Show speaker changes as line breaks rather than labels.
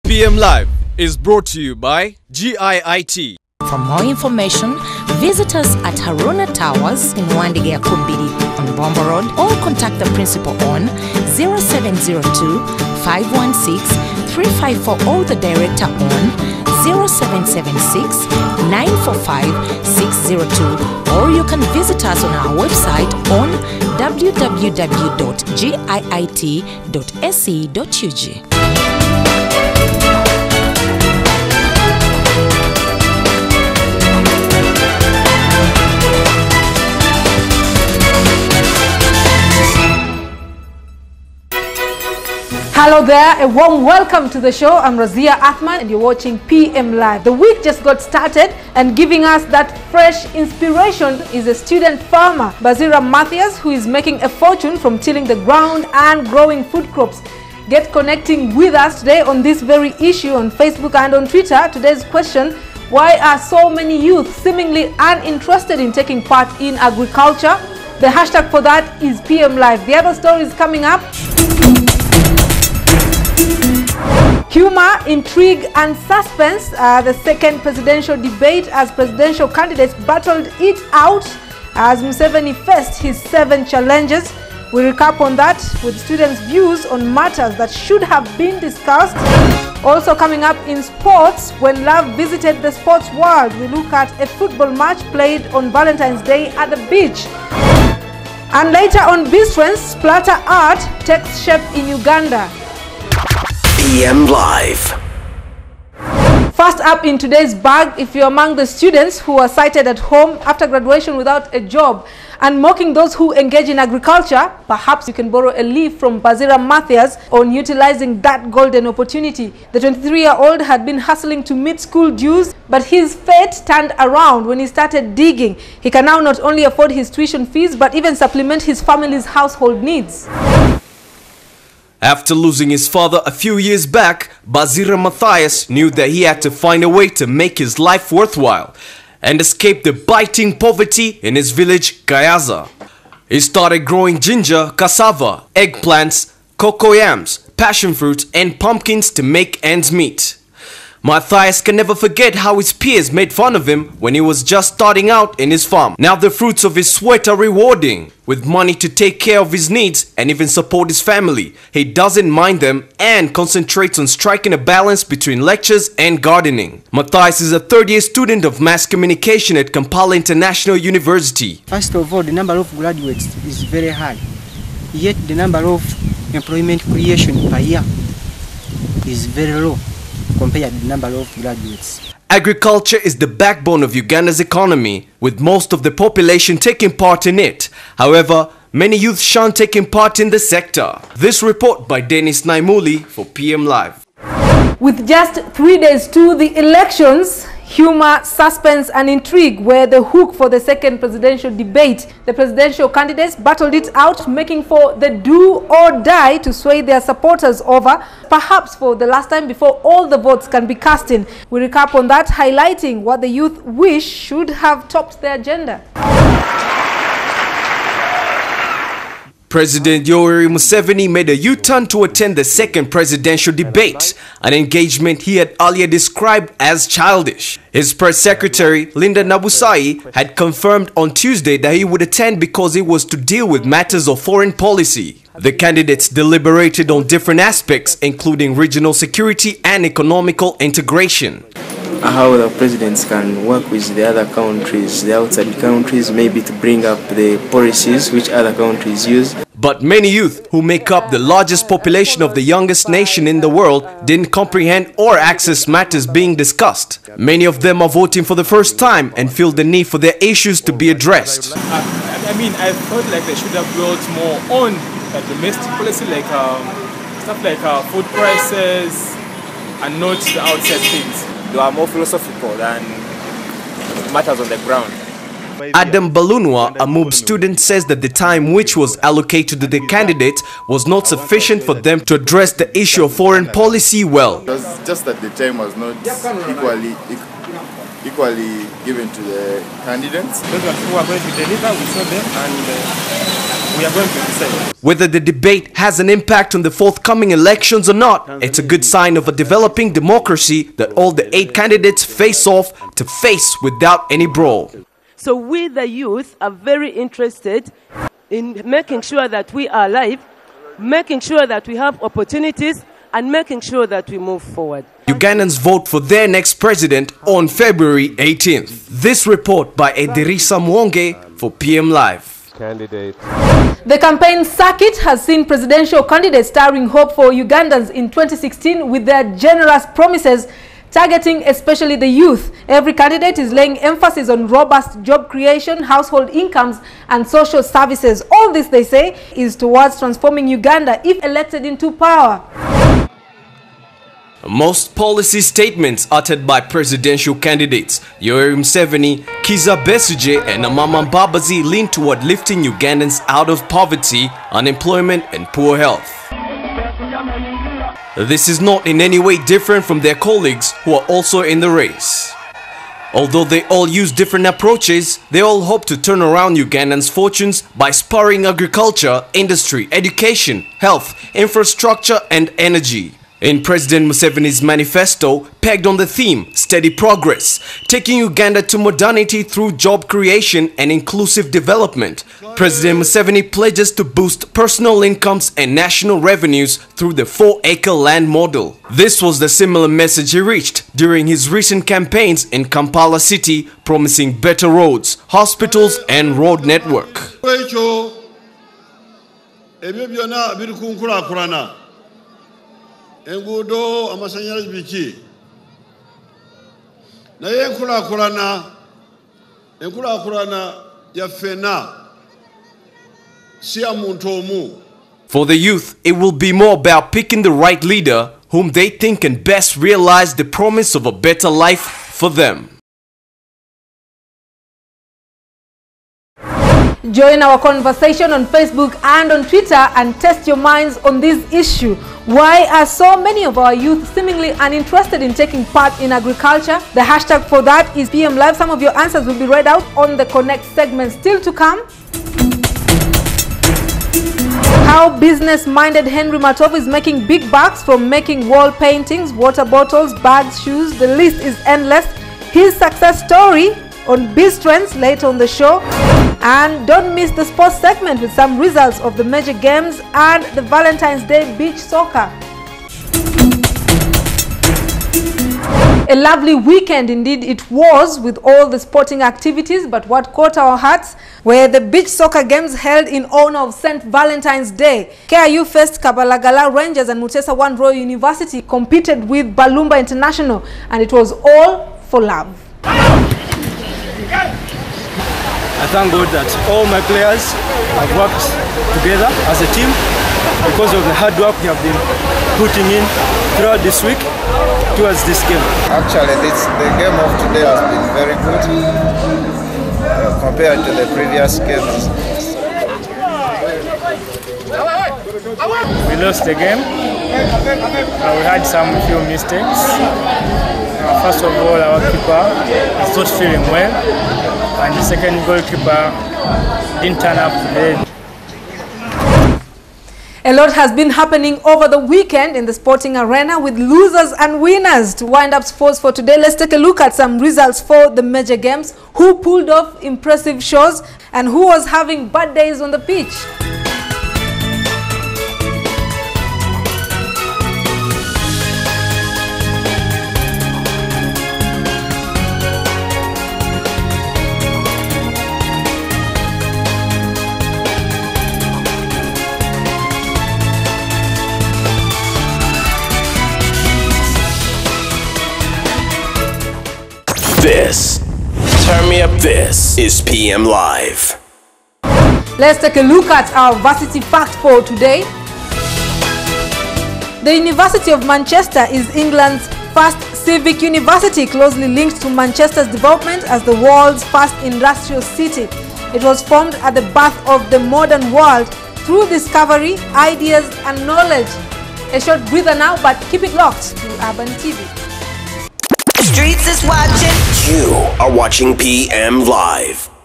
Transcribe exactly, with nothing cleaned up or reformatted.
P M Live is brought to you by G I I T.
For more information, visit us at Haruna Towers in Wandige Kumbidi on Bomba Road, or contact the principal on zero seven zero two, five one six, three five four or the director on zero seven seven six, nine four five, six zero two, or you can visit us on our website on w w w dot g i i t dot s e dot u g.
Hello there, a warm welcome to the show. I'm Razia Athman and you're watching P M Live. The week just got started, and giving us that fresh inspiration is a student farmer, Bazira Matthias, who is making a fortune from tilling the ground and growing food crops. Get connecting with us today on this very issue on Facebook and on Twitter. Today's question: why are so many youth seemingly uninterested in taking part in agriculture? The hashtag for that is P M Live. The other story is coming up. Humor, intrigue and suspense, uh, the second presidential debate as presidential candidates battled it out as Museveni faced his seven challenges. We recap on that with students' views on matters that should have been discussed. Also coming up in sports, when love visited the sports world, we look at a football match played on Valentine's Day at the beach. And later on Bistrens, splatter art takes shape in Uganda.
P M Live.
First up in today's bag, if you're among the students who are sighted at home after graduation without a job and mocking those who engage in agriculture, perhaps you can borrow a leaf from Bazira Matthias on utilizing that golden opportunity. The twenty-three-year-old had been hustling to meet school dues, but his fate turned around when he started digging. He can now not only afford his tuition fees, but even supplement his family's household needs.
After losing his father a few years back, Bazira Matthias knew that he had to find a way to make his life worthwhile and escape the biting poverty in his village, Gayaza. He started growing ginger, cassava, eggplants, cocoyams, passion fruit and pumpkins to make ends meet. Matthias can never forget how his peers made fun of him when he was just starting out in his farm. Now the fruits of his sweat are rewarding. With money to take care of his needs and even support his family, he doesn't mind them and concentrates on striking a balance between lectures and gardening. Matthias is a third-year student of mass communication at Kampala International University.
First of all, the number of graduates is very high, yet the number of employment creation per year is very low compared to the number of graduates.
Agriculture is the backbone of Uganda's economy, with most of the population taking part in it. However, many youth shun taking part in the sector. This report by Dennis Naimuli for P M Live.
With just three days to the elections, humor, suspense and intrigue were the hook for the second presidential debate. The presidential candidates battled it out, making for the do or die to sway their supporters over, perhaps for the last time before all the votes can be cast in. We recap on that, highlighting what the youth wish should have topped their agenda.
President Yoweri Museveni made a U-turn to attend the second presidential debate, an engagement he had earlier described as childish. His press secretary, Linda Nabusai, had confirmed on Tuesday that he would attend because it was to deal with matters of foreign policy. The candidates deliberated on different aspects, including regional security and economical integration.
How the presidents can work with the other countries, the outside countries, maybe to bring up the policies which other countries use.
But many youth, who make up the largest population of the youngest nation in the world, didn't comprehend or access matters being discussed. Many of them are voting for the first time and feel the need for their issues to be addressed.
I, I mean, I felt like they should have dwelt more on uh, domestic policy, like um, stuff like uh, food prices, and not the outside things.
They are more philosophical than matters on the ground.
Adam Balunwa, a M U B student, says that the time which was allocated to the candidates was not sufficient for them to address the issue of foreign policy well.
It was just that the time was not equally equally given to the candidates.
Those who are going to deliver, we saw them, and uh, we are going to decide.
Whether the debate has an impact on the forthcoming elections or not, it's a good sign of a developing democracy that all the eight candidates face off to face without any brawl.
So we, the youth, are very interested in making sure that we are alive, making sure that we have opportunities, and making sure that we move forward.
Ugandans vote for their next president on February eighteenth. This report by Edirisa Mwonge for P M Live.
Candidate.
The campaign circuit has seen presidential candidates stirring hope for Ugandans in twenty sixteen with their generous promises targeting especially the youth. Every candidate is laying emphasis on robust job creation, household incomes, and social services. All this, they say, is towards transforming Uganda if elected into power.
Most policy statements uttered by presidential candidates Yoweri Museveni, Kizza Besigye, and Amama Mbabazi lean toward lifting Ugandans out of poverty, unemployment, and poor health. This is not in any way different from their colleagues who are also in the race. Although they all use different approaches, they all hope to turn around Ugandans' fortunes by spurring agriculture, industry, education, health, infrastructure, and energy. In President Museveni's manifesto, pegged on the theme Steady Progress, taking Uganda to modernity through job creation and inclusive development, President Museveni pledges to boost personal incomes and national revenues through the four-acre land model. This was the similar message he reached during his recent campaigns in Kampala City, promising better roads, hospitals, and road network.
Engudo amasanyalaze biki naye enkulakulana enkulakulana ya fena si ya muntu omu.
For the youth, it will be more about picking the right leader whom they think can best realize the promise of a better life for them.
Join our conversation on Facebook and on Twitter and test your minds on this issue. Why are so many of our youth seemingly uninterested in taking part in agriculture? The hashtag for that is P M Live. Some of your answers will be read out on the Connect segment. Still to come, how business-minded Henry Matov is making big bucks from making wall paintings, water bottles, bags, shoes. The list is endless. His success story on Biz Trends later on the show. And don't miss the sports segment with some results of the major games and the Valentine's Day beach soccer. A lovely weekend indeed it was with all the sporting activities, but what caught our hearts were the beach soccer games held in honor of Saint Valentine's Day. K I U faced Kabalagala Rangers and Mutesa One Royal University competed with Balumba International, and it was all for love.
I thank God that all my players have worked together as a team because of the hard work we have been putting in throughout this week towards this game.
Actually, this, the game of today has been very good uh, compared to the previous games.
We lost the game. Uh, we had some few mistakes. Uh, first of all, our keeper is not feeling well, and the second goalkeeper didn't turn up today.
A lot has been happening over the weekend in the sporting arena with losers and winners. To wind up sports for today, let's take a look at some results for the major games, who pulled off impressive shows, and who was having bad days on the pitch.
This, turn me up, this is P M Live.
Let's take a look at our varsity fact for today. The University of Manchester is England's first civic university, closely linked to Manchester's development as the world's first industrial city. It was formed at the birth of the modern world through discovery, ideas and knowledge. A short breather now, but keep it locked to Urban T V.
Streets is watching. You are watching P M Live.